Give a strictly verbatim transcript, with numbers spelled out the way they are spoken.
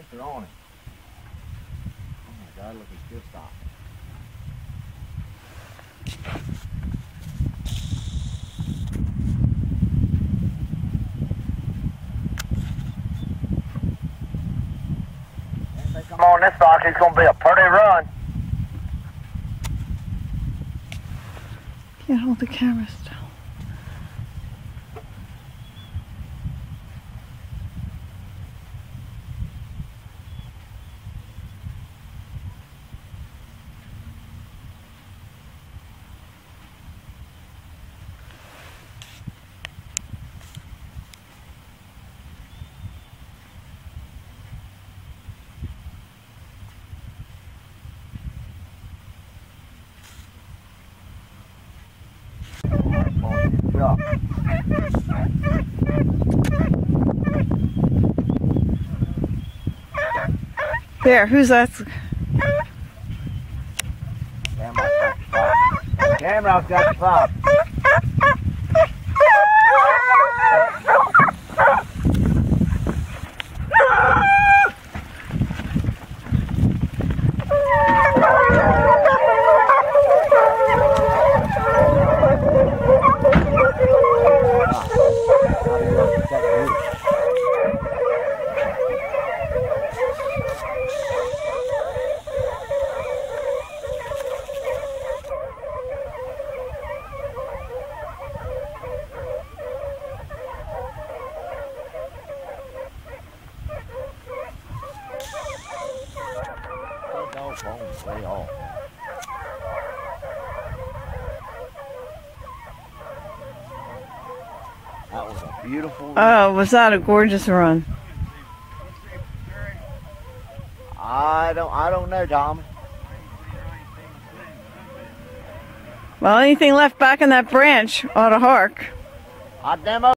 They're on it. Oh my God, look, it's just stopped. If they come on this box, it's going to be a pretty run. Can't hold the camera still. There, who's that? Camera's got to stop. Stay off. That was a beautiful run. Oh, was that a gorgeous run? I don't I don't know, Tom. Well, anything left back in that branch ought to hark. I demo